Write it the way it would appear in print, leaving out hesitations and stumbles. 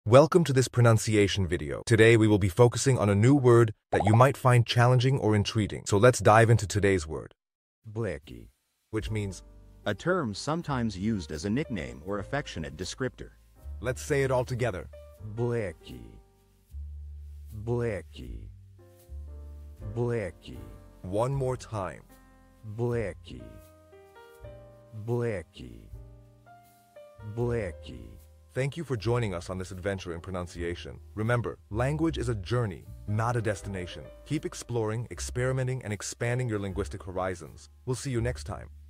Welcome to this pronunciation video. Today we will be focusing on a new word that you might find challenging or intriguing. So let's dive into today's word, Blackie. which means, A term sometimes used as a nickname or affectionate descriptor. let's say it all together. Blackie. Blackie. Blackie. One more time. Blackie. Blackie. Blackie. Thank you for joining us on this adventure in pronunciation. Remember, language is a journey, not a destination. Keep exploring, experimenting, and expanding your linguistic horizons. We'll see you next time.